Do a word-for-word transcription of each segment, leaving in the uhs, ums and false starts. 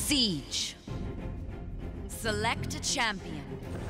Siege. Select a champion.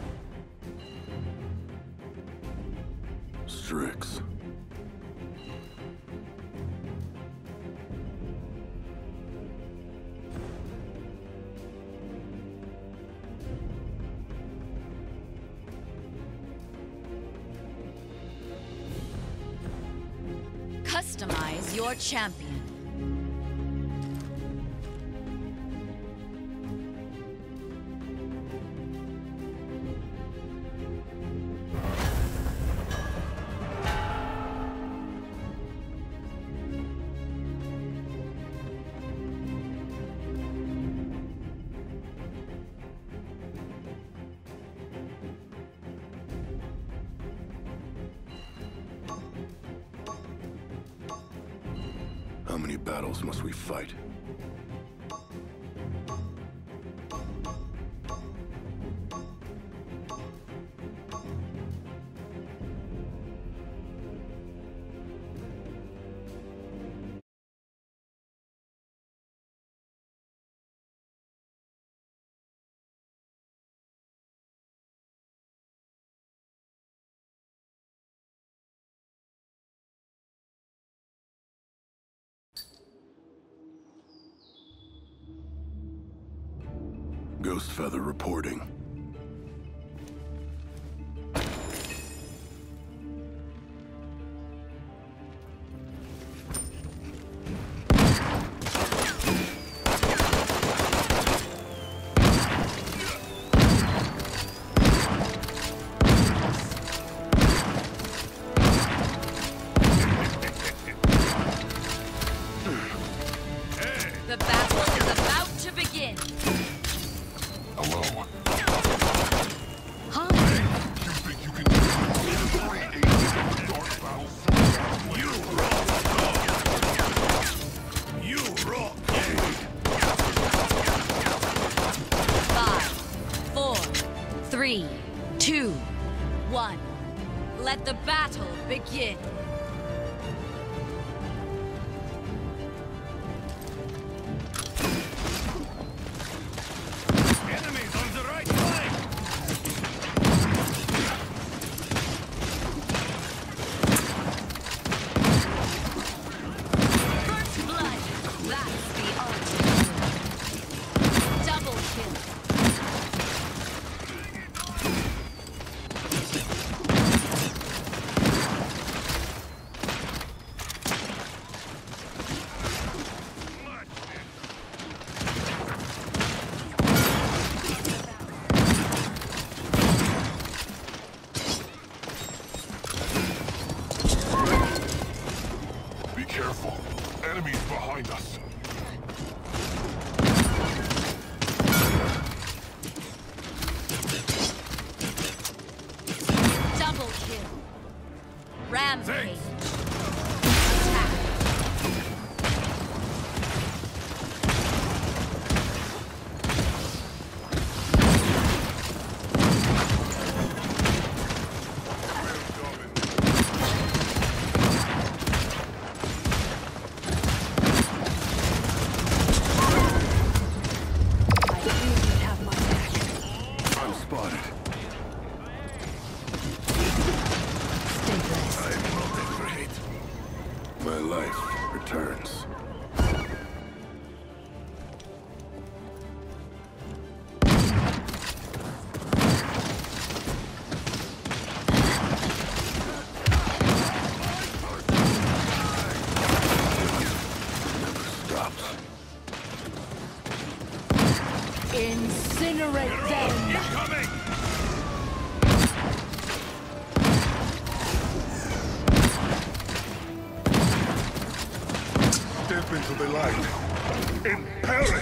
Strix. Customize your champion. How many battles must we fight? Ghost Feather reporting. The battle is about to begin. Hello. Huh? You think you can do three ages of the dark battle? You rock! You rock! Five, four, three, two, one. Let the battle begin. Enemies on the right flank! First blood. That's the ultimate. Double kill. Be careful. Enemies behind us. Double kill. Rampage. Thanks. Attack. I knew you'd have my back. I'm spotted. Stay blessed. I will never hate. My life returns. Never stops. Incinerate them! Incoming! Step into the light. In Paris!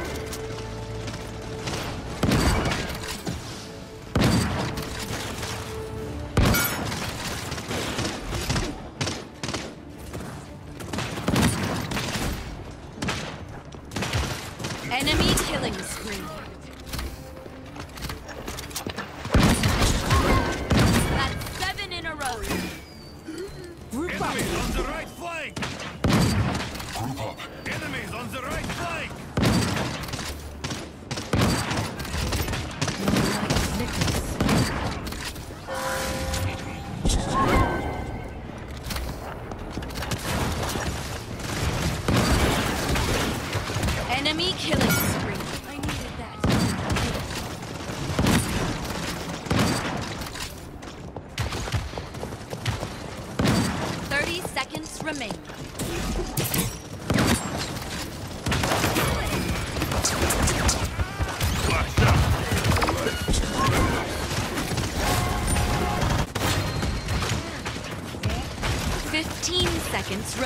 Enemy killing spree. That's seven in a row. Group up. Enemies on the right flank! Group up. Enemies on the right flank!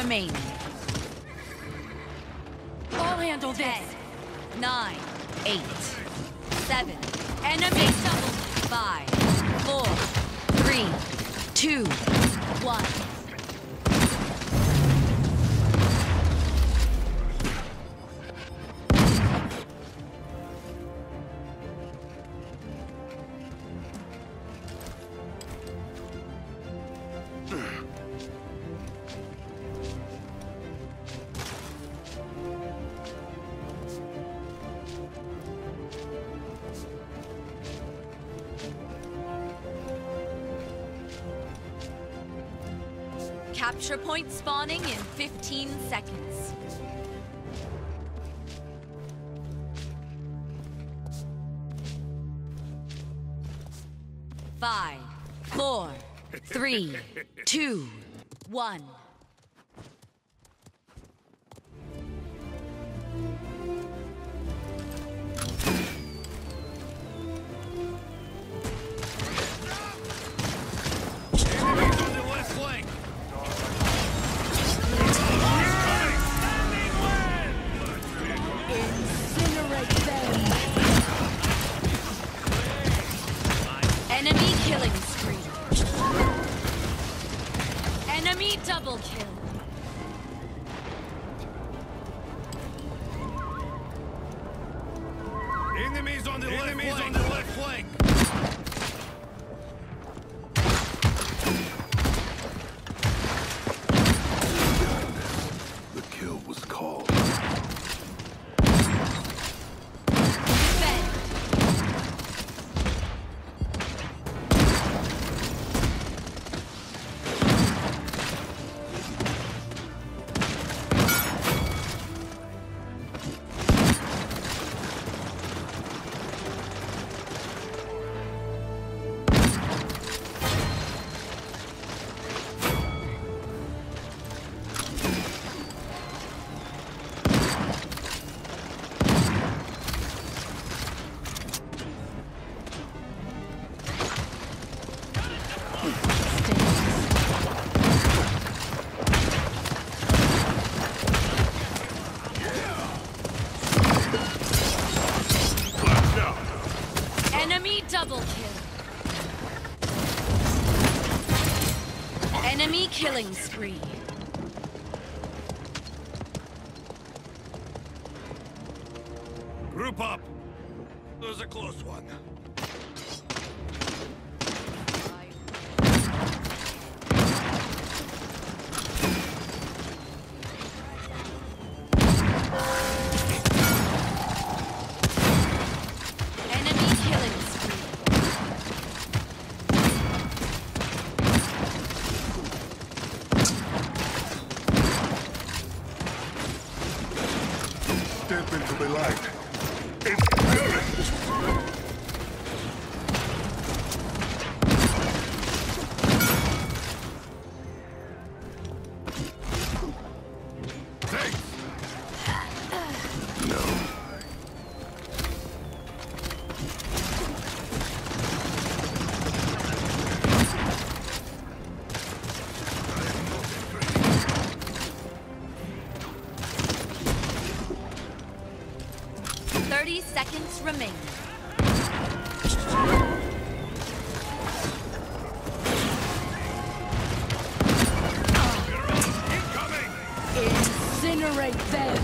remaining. I'll handle this. Nine, eight, seven. Enemy double. Five, four, three, two, one. Capture point spawning in fifteen seconds. Five, four, three, two, one. Enemies on the left flank. Enemy killing spree. Enemy double kill. Enemies on the Enemies left flank. on the left flank. The kill was called. Enemy double kill. Enemy killing spree. Group up. That was a close one. Step into the light. It's perished. thirty seconds remaining. Incoming! Incinerate them!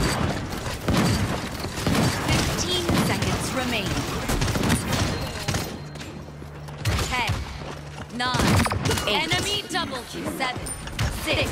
fifteen seconds remaining. ten, nine, eight, enemy double kill. seven, six,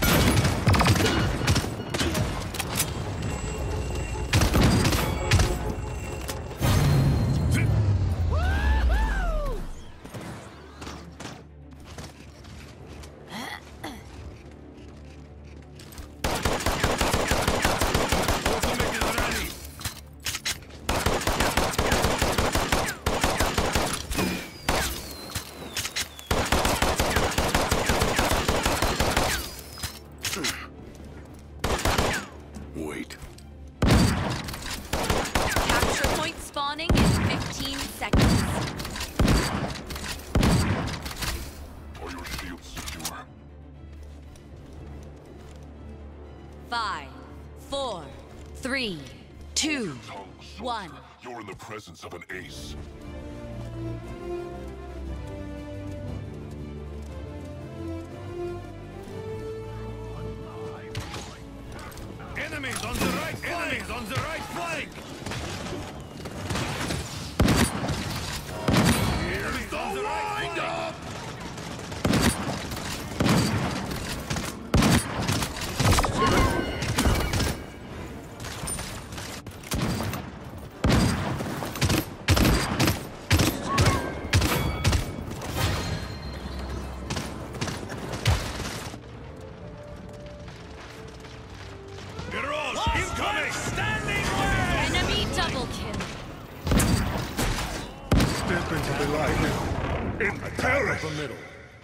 Wait. capture point spawning in fifteen seconds. Are your shields secure? Four, three, two, Tongue soldier, one. You're in the presence of an ace. Enemies on the right flank! Enemies on the right flank! Enemies on the right flank! Incoming! Standing where? Enemy double kill. Step into the light. In terror. The middle.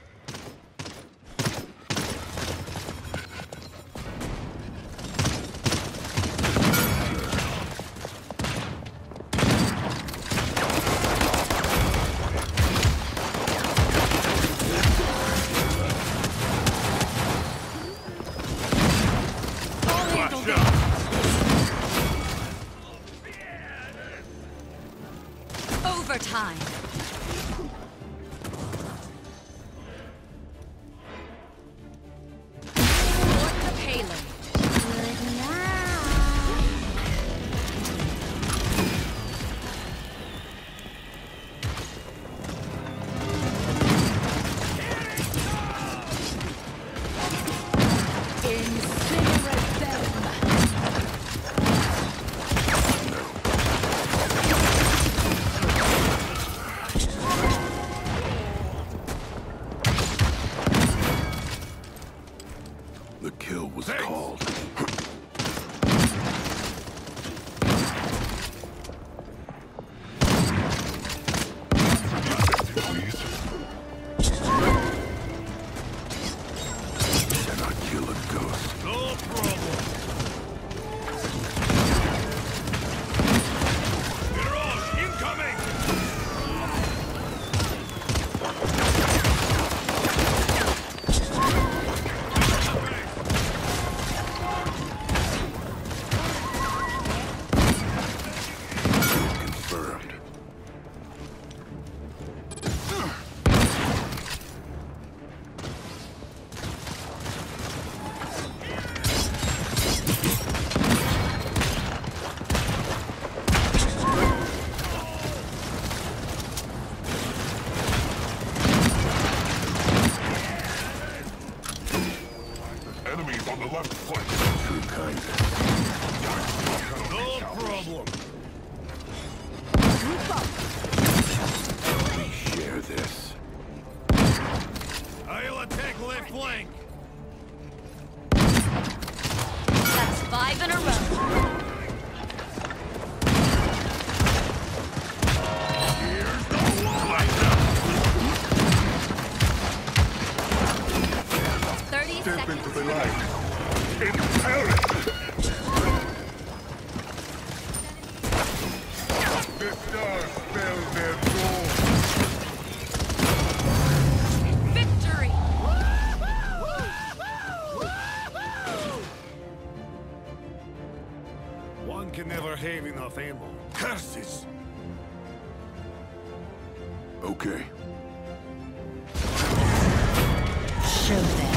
Overtime. Abort the payload. Good night. Incinerate them. The kill was called. Please. Cannot kill a ghost. No problem. Mirage incoming! Confirmed. Enemies on the left flank. True kind. No problem. We share this. I'll attack left flank. That's five in a row. Here's the light. Thirty Step seconds. into the light. In terror. The stars spell their doom. Victory. One can never have enough ammo. Curses! Okay. Show them.